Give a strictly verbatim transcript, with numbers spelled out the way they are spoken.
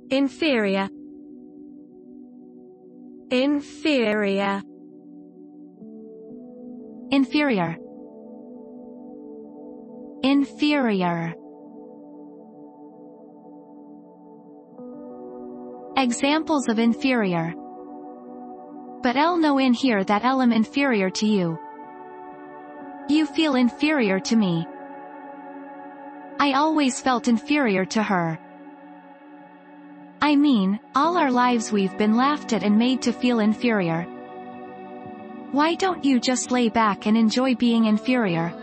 Inferior. Inferior. Inferior. Inferior. Examples of inferior. But I'll know in here that I'm inferior to you. You feel inferior to me. I always felt inferior to her. I mean, all our lives we've been laughed at and made to feel inferior. Why don't you just lay back and enjoy being inferior?